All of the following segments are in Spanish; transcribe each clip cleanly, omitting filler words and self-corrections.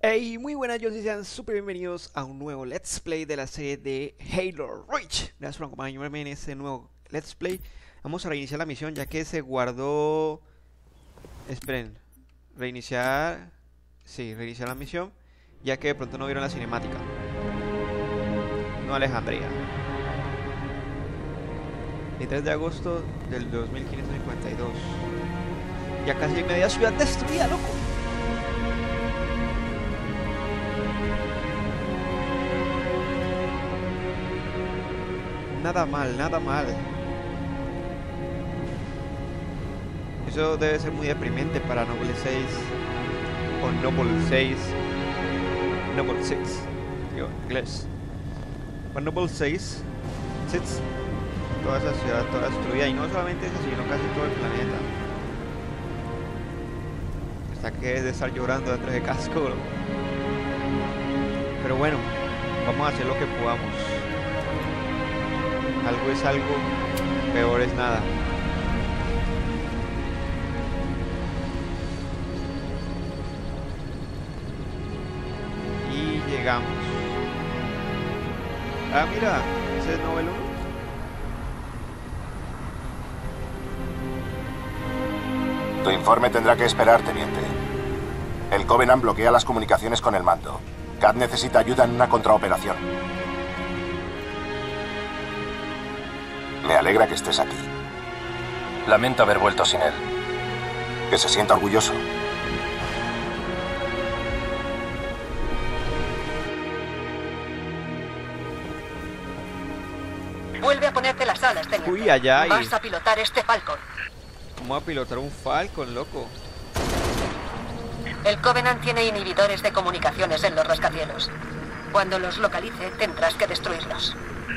Hey, muy buenas, yo y sean súper bienvenidos a un nuevo Let's Play de la serie de Halo Reach. Gracias por acompañarme en este nuevo Let's Play. Vamos a reiniciar la misión ya que se guardó... Esperen, reiniciar... Sí, reiniciar la misión, ya que de pronto no vieron la cinemática. No, Alejandría. El 3 de agosto del 2552. Ya casi hay media ciudad destruida, loco. Nada mal, nada mal. Eso debe ser muy deprimente para Noble 6 o Noble 6. Noble 6. Digo, inglés. Para Noble 6, toda esa ciudad toda destruida, y no solamente eso, sino casi todo el planeta. Hasta que es de estar llorando detrás de casco. Pero bueno, vamos a hacer lo que podamos. Algo es algo, peor es nada. Y llegamos. Ah, mira, ese es Novel 1. Tu informe tendrá que esperar, teniente. El Covenant bloquea las comunicaciones con el mando. Kat necesita ayuda en una contraoperación. Me alegra que estés aquí. Lamento haber vuelto sin él. Que se sienta orgulloso. Vuelve a ponerte las alas, teniente. Uy, allá hay... Vas a pilotar este Falcon. Vamos a pilotar un Falcon, loco. El Covenant tiene inhibidores de comunicaciones en los rascacielos. Cuando los localice, tendrás que destruirlos.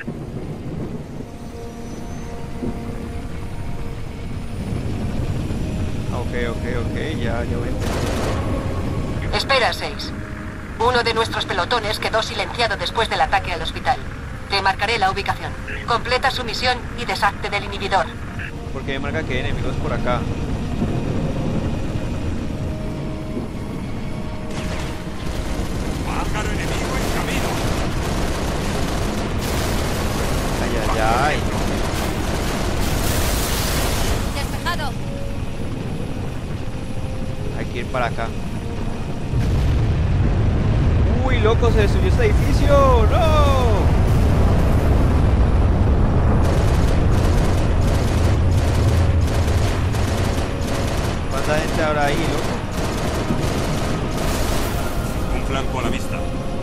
Ok, ya ven. Espera, 6. Uno de nuestros pelotones quedó silenciado después del ataque al hospital. Te marcaré la ubicación. Completa su misión y deshazte del inhibidor. Porque me marca que hay enemigos por acá. ¡Pájaro enemigo en camino! Ay. Despejado. Hay que ir para acá. ¡Uy, loco! ¡Se destruyó este edificio! ¡No! ¿Cuánta gente habrá ahí, loco? Un flanco a la vista.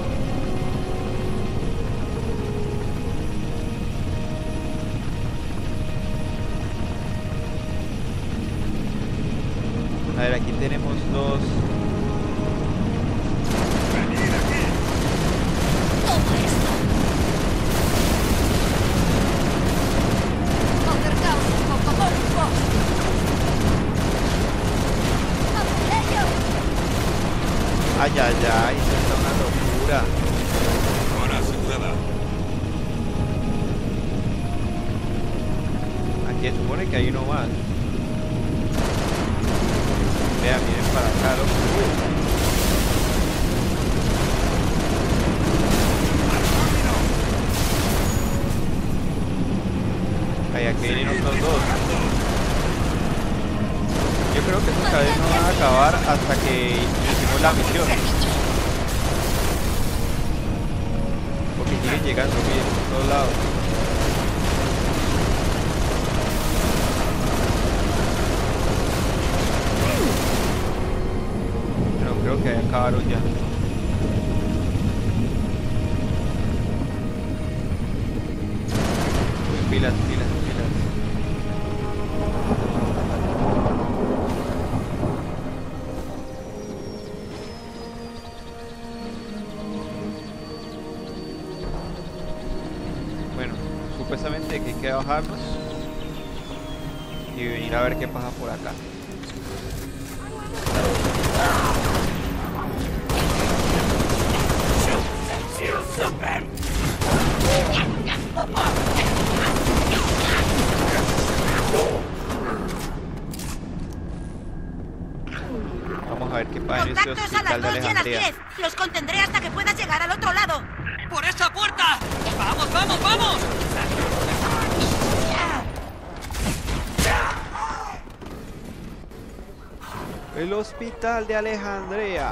A ver, aquí tenemos dos. ¡Venid aquí! Toma esto. Acercaos un poco, por favor. ¡A por ellos! Ay, esto está una locura. Zona asegurada. Aquí se supone que hay uno más. Vean, miren para acá, loco. Ay, aquí vienen otros dos. Yo creo que estos cabezas no van a acabar hasta que hicimos la misión. Porque siguen llegando, miren, por todos lados. Pero creo que acabaron ya. Pilas. Bueno, supuestamente que hay que bajarnos y venir a ver qué pasa por acá. Vamos a ver qué pasa en este Contactos a hospital las de 2 y a las Alejandría. 10. Los contendré hasta que puedas llegar al otro lado. ¡Por esa puerta! ¡Vamos, vamos, vamos! El hospital de Alejandría.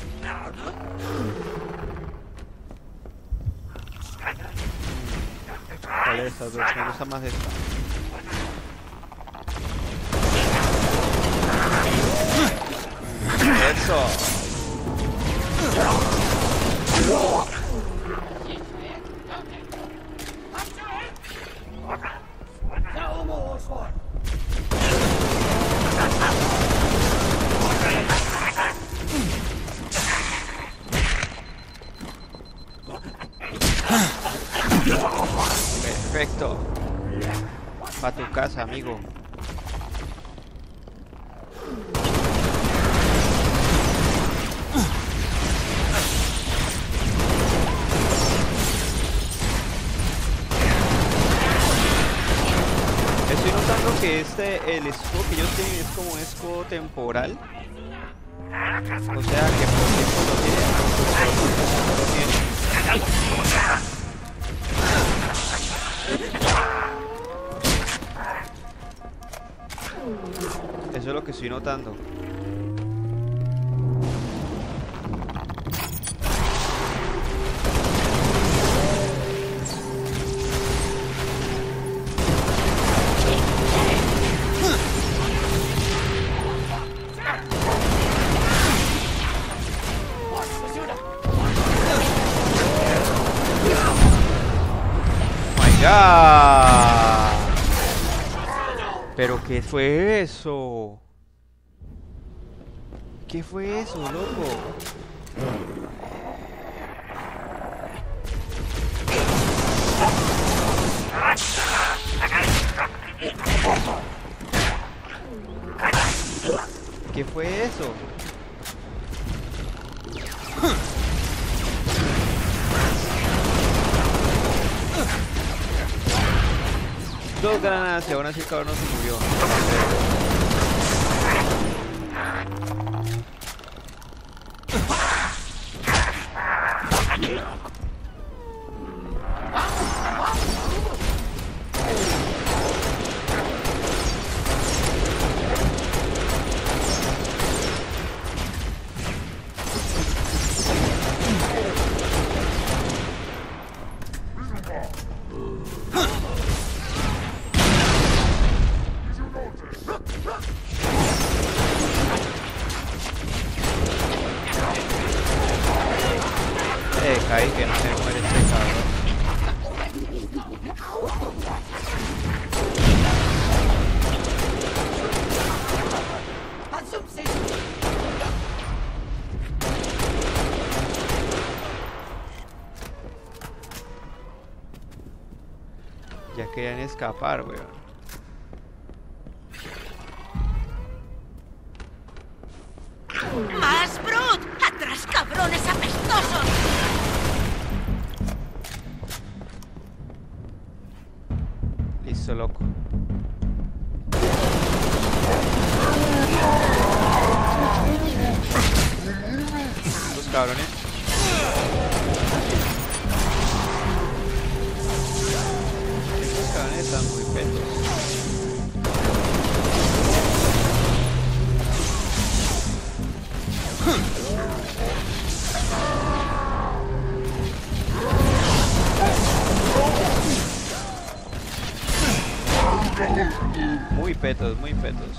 ¿Cuál es esta? Me gusta más esta. Eso. Perfecto. Pa' tu casa, amigo. Estoy notando que el escudo que ellos tienen es como un escudo temporal. O sea que por tiempo lo tienen, no lo tienen. Eso es lo que estoy notando. ¡Ya! ¿Pero qué fue eso? ¿Qué fue eso, loco? ¿Qué fue eso? Dos granadas y aún así el cabrón no se murió. Caí que no se muere este cabrón. Ya querían escapar, weón. ¡Más Brut! ¡Atrás, cabrones apestosos! Listo, loco. Los cabrones. Estos cabrones están muy petos. Muy petos, muy petos.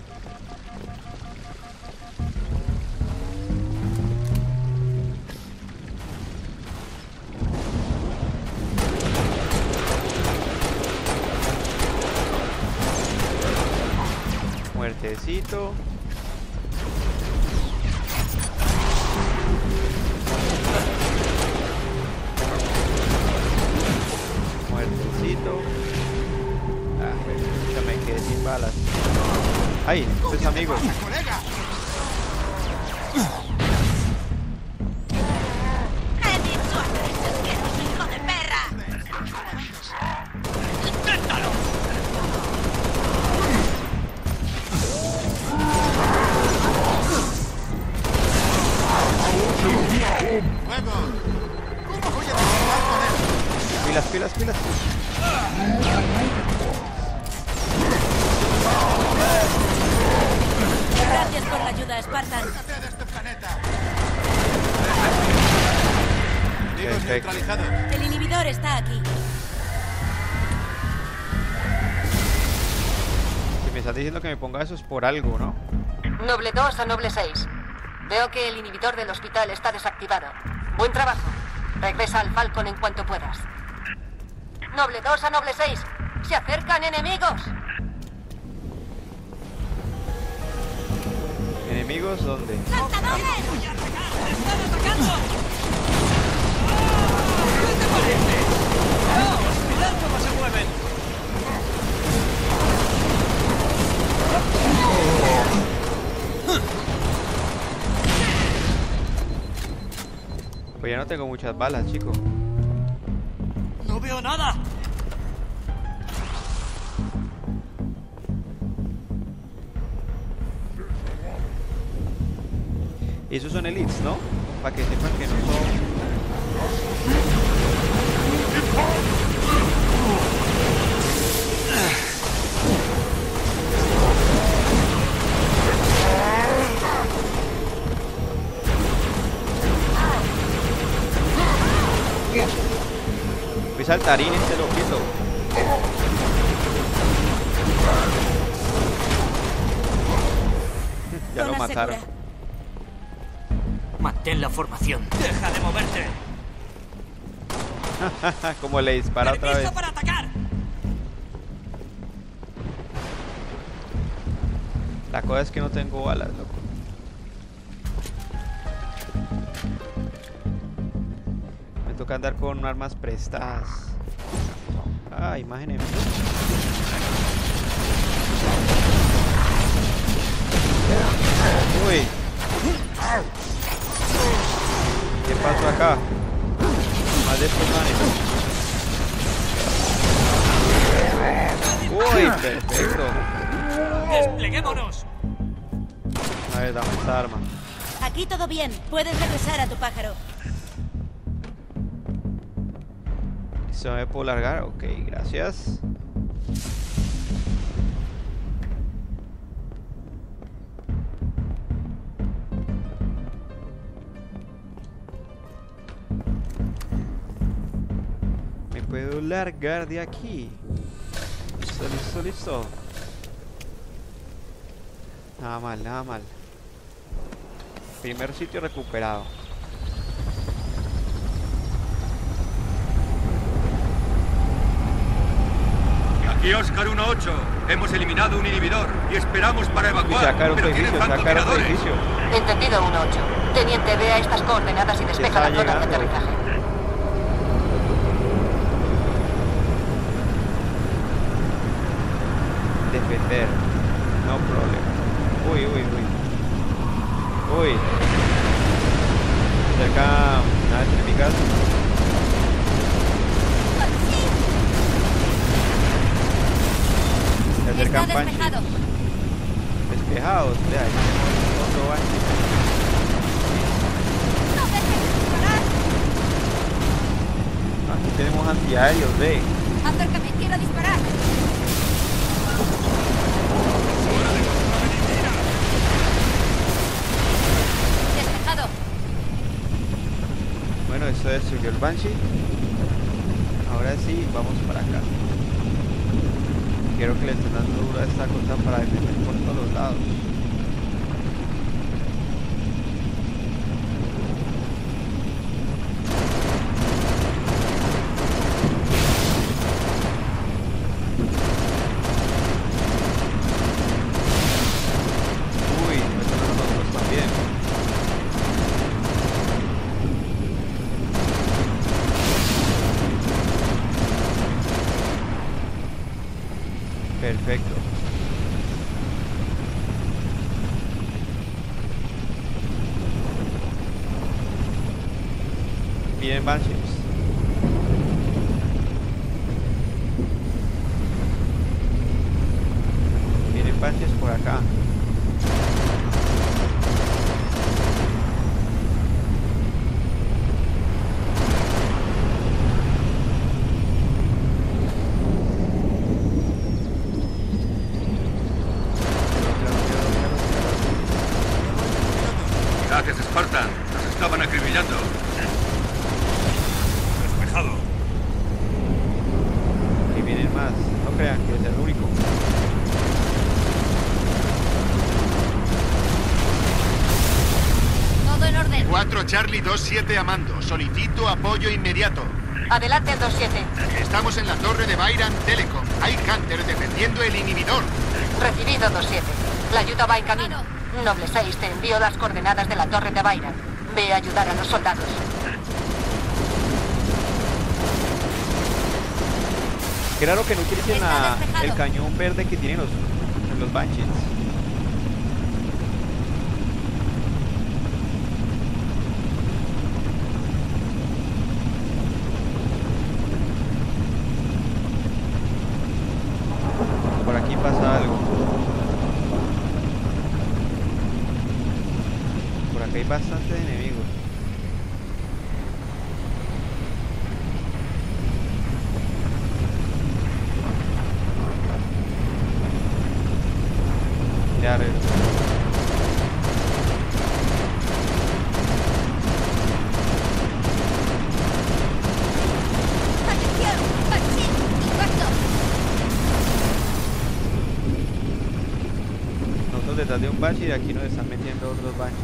Muertecito. Muertecito. Ah, ya me quedé sin balas. ¡Ay! ¡Es amigo! ¡He dicho a ese asqueroso hijo de perra! ¡Inténtalo! pilas, pilas. Gracias por la ayuda, Spartan. Perfecto. El inhibidor está aquí. Si me estás diciendo que me ponga eso es por algo, ¿no? Noble 2 a Noble 6. Veo que el inhibidor del hospital está desactivado. Buen trabajo. Regresa al Falcon en cuanto puedas. Noble 2 a Noble 6. ¡Se acercan enemigos! ¿Enemigos dónde? ¡Saltadores! ¡Están atacando! ¿Qué te parece? ¡Caos! ¡Mirad cómo se mueven! Pues ya no tengo muchas balas, chico. ¡No veo nada! Y esos son elites, ¿no? Para que sepan que no son... Fui saltarín este loquito. Ya lo Zona mataron. segura. Mantén la formación. ¡Deja de moverte! Como le dispara otra vez. ¡Permiso para atacar! La cosa es que no tengo balas, loco. Me toca andar con armas prestadas. Ah, imágenes. Uy. ¿Qué pasó acá? Más de estos manes. Uy, perfecto. ¡Despleguémonos! A ver, dame esta arma. Aquí todo bien. Puedes regresar a tu pájaro. ¿Se me puedo largar? Ok, gracias. Me puedo largar de aquí. Listo, listo, listo. Nada mal, nada mal. Primer sitio recuperado. Aquí Oscar 1-8. Hemos eliminado un inhibidor y esperamos para Y evacuar. sacar otro pero tienen edificio, sacar otro francotiradores. edificio. Entendido 1-8. Teniente, vea estas coordenadas y despeja está la zona de llegando. aterrizaje. Defender. No problema. Uy, uy, uy. Uy. Cerca naves enemigas. Se Está acercan Panchi. despejado. Despejados. Vea, ahí tenemos otro Banshee. ¡No dejes disparar! Aquí tenemos antiaéreos, ve. Acércame, quiero disparar. Despejado. Bueno, esto destruyó el Banshee. Ahora sí, vamos para acá. Quiero que le estén dando duro a esta cosa para defender por todos los lados. Uy, me están dando nosotros también. Perfecto. Vienen Banshees. Vienen Banshees por acá. Gracias, Spartan. Nos estaban acribillando. Despejado. Y vienen más. No crean que es el único. Todo en orden. 4 Charlie 27 a mando. Solicito apoyo inmediato. Adelante, 27. Estamos en la torre de Byram Telecom. Hay Hunter defendiendo el inhibidor. Recibido, 27. La ayuda va en camino. Noble 6, te envío las coordenadas de la torre de Byram. Ve a ayudar a los soldados. Qué raro que no utilicen Está despejado. el cañón verde que tienen los Banshees. Por aquí pasa algo. Por acá hay bastantes enemigos. Ya regreso. ¡Atención! ¡Banshee! ¡Impacto! Nosotros detrás de un Banshee y aquí nos están metiendo otros Banshees.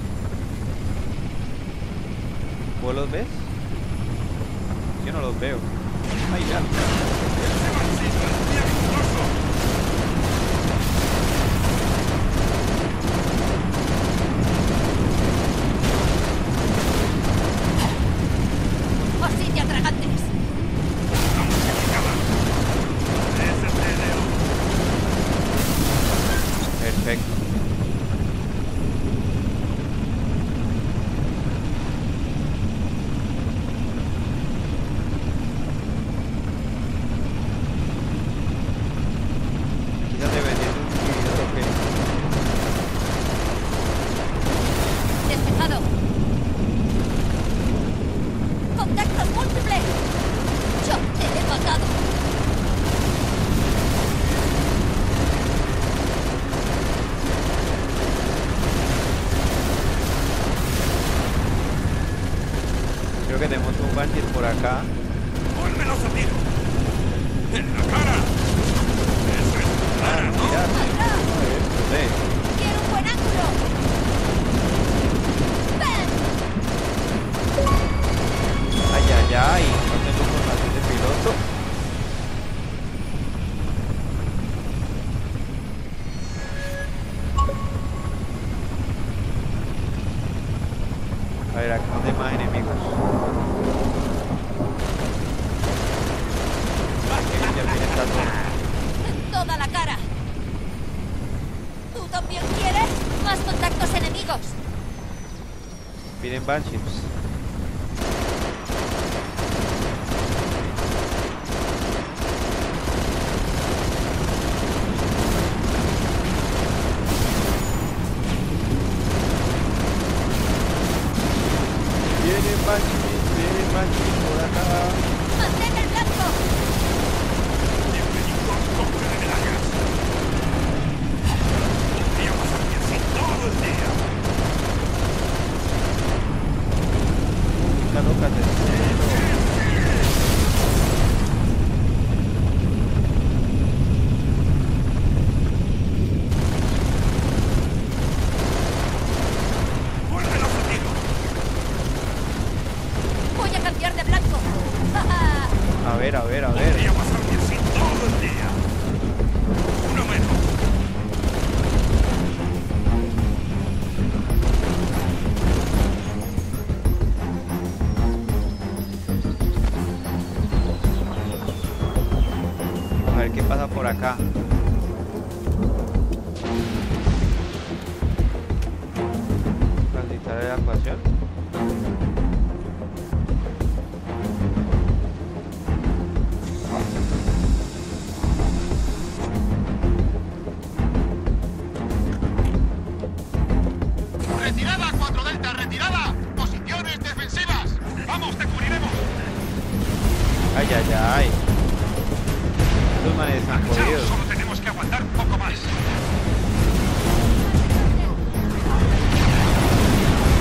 ¿Vos los ves? Yo no los veo. Ay, ya. ¡Hostia, atragantes! Perfecto. Quizás te vendiendo un inhibidor o qué. Despejado. ¡Contactos múltiples! ¡Yo te he matado! Creo que tenemos un Banshee por acá. ¡Vuélvelos a tiro! ¡En la cara! ¡Eso es tu cara, ¿no? Mirad. ¡Atrás! Joder. ¡Quiero un buen ángulo! ¡Ven! Ay, ay, ay. No tengo formación de piloto. A ver, acá donde hay más enemigos. Ya viene esta torre. ¡En toda la cara! ¿Tú también quieres? ¡Más contactos enemigos! Vienen Banshees. Vienen Banshees por acá. ¡Mantén el blanco! Bienvenido al cofre de medallas. Podría pasarme así todo el día. Está loca, ¡Vuélvelos a tiro! ¡Voy a cambiar de blanco! A ver, a ver, a ver. Podría pasarme así todo el día. Uno menos. A ver qué pasa por acá. Facilitar la evacuación. ¡Retirada, 4 Delta! ¡Retirada! ¡Posiciones defensivas! ¡Vamos, te cubriremos! Ay, ay, ay. Estos manes están jodidos. Solo tenemos que aguantar un poco más.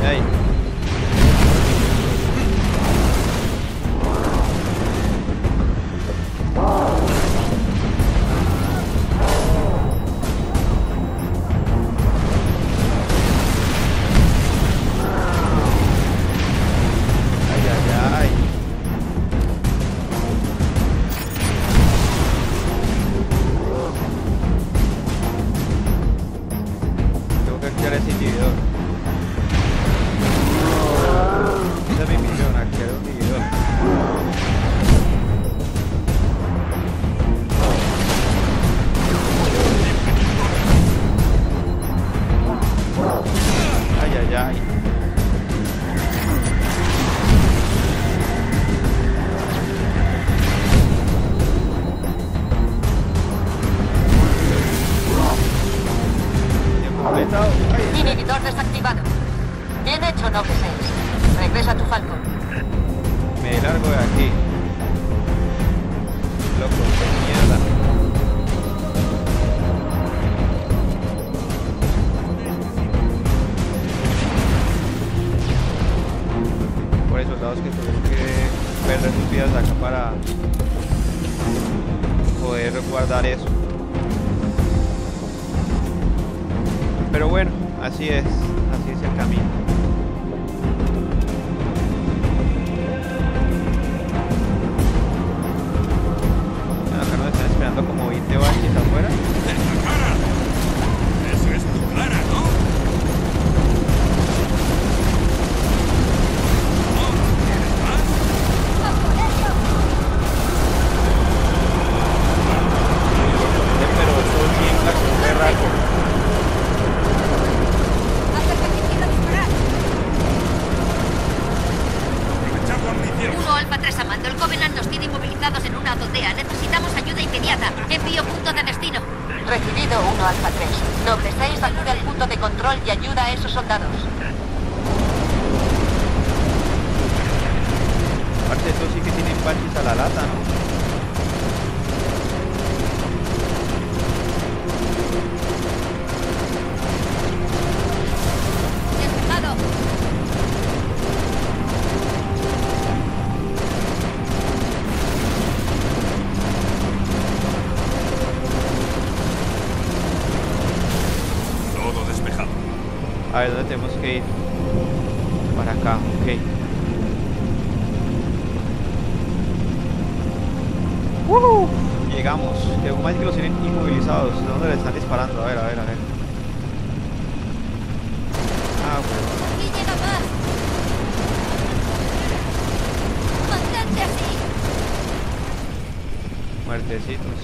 ay. Inhibidor desactivado. Bien hecho, Noble 6. Regresa a tu Falcon. Me largo de aquí. Loco, qué mierda. Por esos soldados que tuvieron que perder sus vidas acá para poder guardar eso. Pero bueno, así es el camino. Bueno, acá nos están esperando como 20 baches afuera. ¡En la cara! Eso es tu cara, ¿no? ¿No? ¿Quieres más? Pero esto tiembla como un berraco. Uno Alfa 3 a mando. El Covenant nos tiene inmovilizados en una azotea. Necesitamos ayuda inmediata. Envío punto de destino. Recibido 1 Alfa 3. Noble 6 acude al punto de control y ayuda a esos soldados. Aparte estos sí que tienen baches a la lata, ¿no? A ver, ¿dónde tenemos que ir? Para acá, ok. Llegamos. Tengo más que los tienen inmovilizados. ¿De dónde le están disparando? A ver. Ah, bueno. ¡Y llega más! ¡Mantente así! Muertecitos.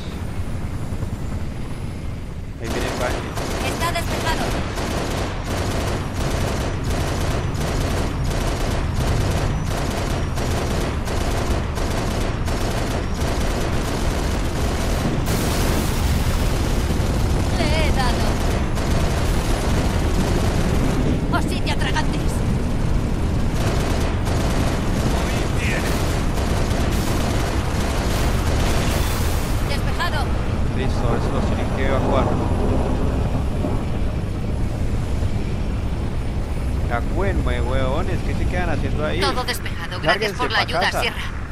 Ahí viene Banshee. Está despejado. Todo despejado. Gracias por la ayuda, Sierra.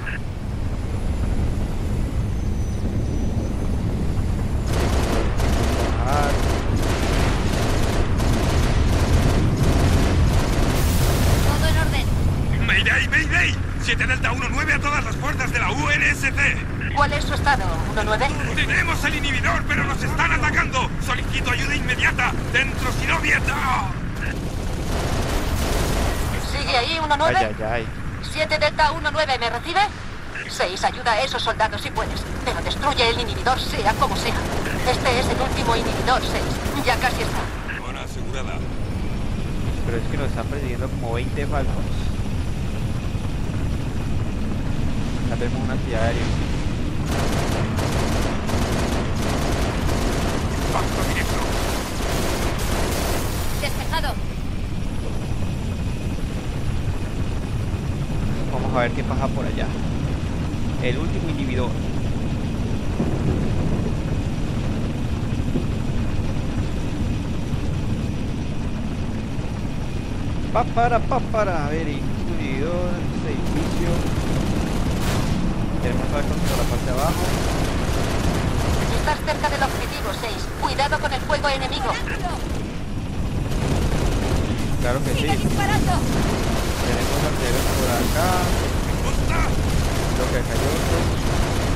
Todo en orden. ¡Mayday! 7 Delta 1-9 a todas las fuerzas de la UNSC. ¿Cuál es su estado, 1-9? Tenemos el inhibidor, pero nos están atacando. Solicito ayuda inmediata. Dentro Sinovia. ¿Sigue ahí, 1-9? Ay. 7 Delta 1-9, ¿me recibe? 6, ayuda a esos soldados si puedes, pero destruye el inhibidor sea como sea. Este es el último inhibidor, 6. Ya casi está. Buena asegurada. Pero es que nos están persiguiendo como 20 Falcons. Ya tenemos una actividad aérea. Paso directo. Despejado. Vamos a ver qué pasa por allá. El último inhibidor. A ver, inhibidor, este edificio. Tenemos Falcon por la parte de abajo. Estás cerca del objetivo, 6. Cuidado con el fuego enemigo. Claro que sí. Disparando. Tenemos artilleros por acá. Creo que cayó otro.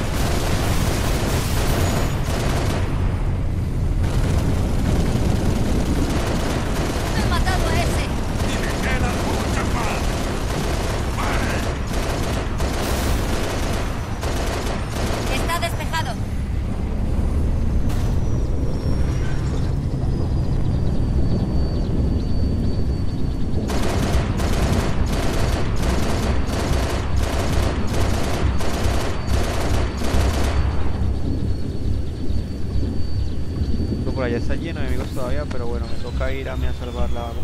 Por allá está lleno de enemigos todavía, pero bueno, me toca ir a mí a salvar la vaga.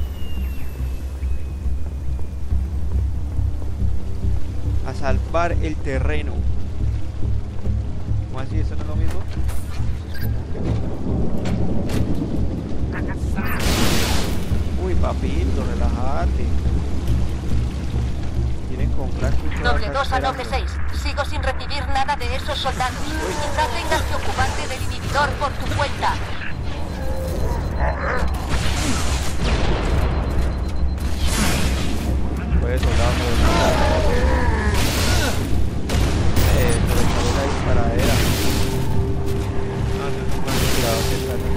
A salvar el terreno. ¿Cómo así? ¿Eso no es lo mismo? Uy, papito, relájate. Quieren comprar tu Noble 2 a Noble 6. Sigo sin recibir nada de esos soldados. Quizá tengas que ocuparte del inhibidor por tu cuenta. Pues soldado, la disparadera. No, no es más cuidado que está.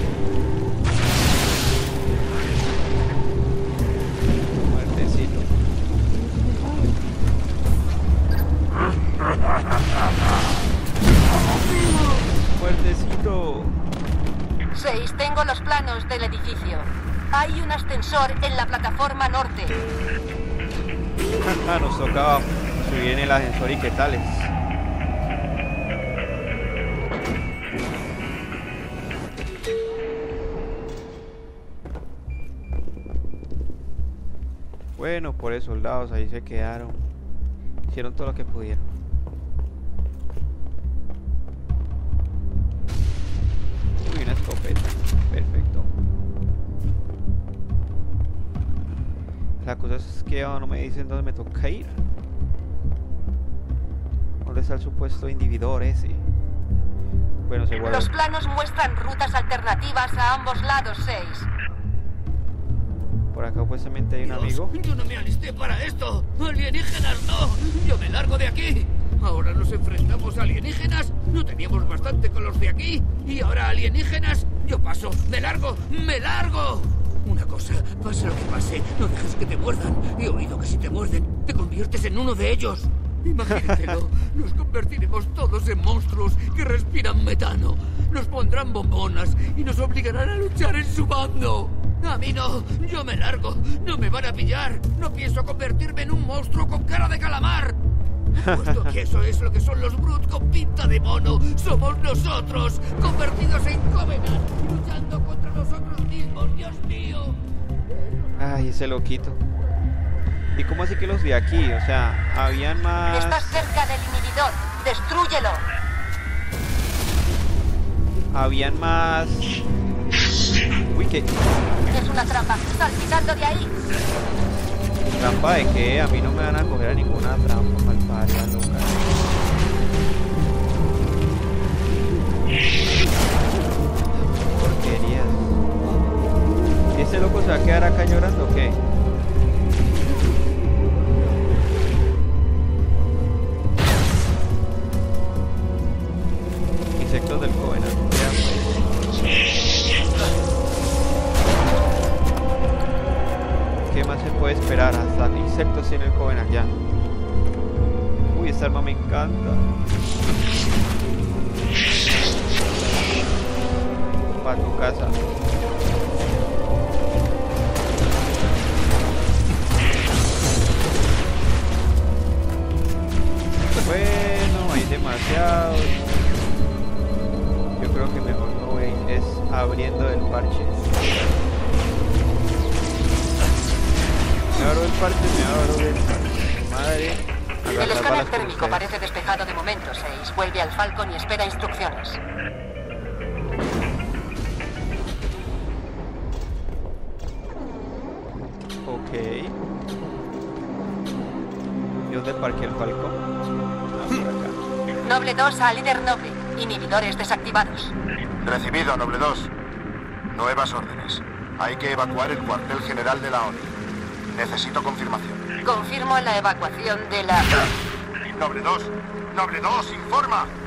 Muertecito. Muertecito. 6. Tengo los planos del edificio. Hay un ascensor en la plataforma norte. Nos tocaba subir en el ascensor y qué tales. Bueno, por esos soldados ahí se quedaron. Hicieron todo lo que pudieron. Uy, una escopeta. Perfecto. La cosa es que no me dicen dónde me toca ir. ¿Dónde está el supuesto inhibidor ese? Bueno, se guarda. Los planos muestran rutas alternativas a ambos lados, 6. Por acá supuestamente hay un amigo. Yo no me alisté para esto. ¡Alienígenas no! ¡Yo me largo de aquí! Ahora nos enfrentamos a alienígenas. No teníamos bastante con los de aquí. Y ahora alienígenas. Yo paso. ¡Me largo! ¡Me largo! Una cosa, pase lo que pase, no dejes que te muerdan. He oído que si te muerden, te conviertes en uno de ellos. Imagínatelo, nos convertiremos todos en monstruos que respiran metano. Nos pondrán bombonas y nos obligarán a luchar en su bando. A mí no, yo me largo, no me van a pillar. No pienso convertirme en un monstruo con cara de calamar. Puesto que eso es lo que son los Brute con pinta de mono, somos nosotros, convertidos en Covenant, luchando contra nosotros mismos, Dios mío. Ay, ese loquito. ¿Y cómo así que los vi aquí? O sea, habían más... Estás cerca del inhibidor, destrúyelo. Habían más... Uy, ¿qué? Es una trampa, saltando de ahí. ¿Trampa de qué? A mí no me van a coger a ninguna trampa, malparia, loca. Porquerías. ¿Y ese loco se va a quedar acá llorando o qué? Insectos del Covenant. ¿Qué más se puede esperar? Hasta insectos tiene el Covenant ya. Uy, esta arma me encanta. Para tu casa. Bueno, hay demasiados. Yo creo que mejor no voy es abriendo el parche. Me abro el parche, Madre. El escáner térmico parece despejado de momento, 6. Vuelve al Falcon y espera instrucciones. ¿Y dónde parqué el Falcon? Ah, por acá. Noble 2 a líder noble. Inhibidores desactivados. Recibido, Noble 2. Nuevas órdenes. Hay que evacuar el cuartel general de la ONI. Necesito confirmación. Confirmo la evacuación de la... Noble 2. Noble 2, informa.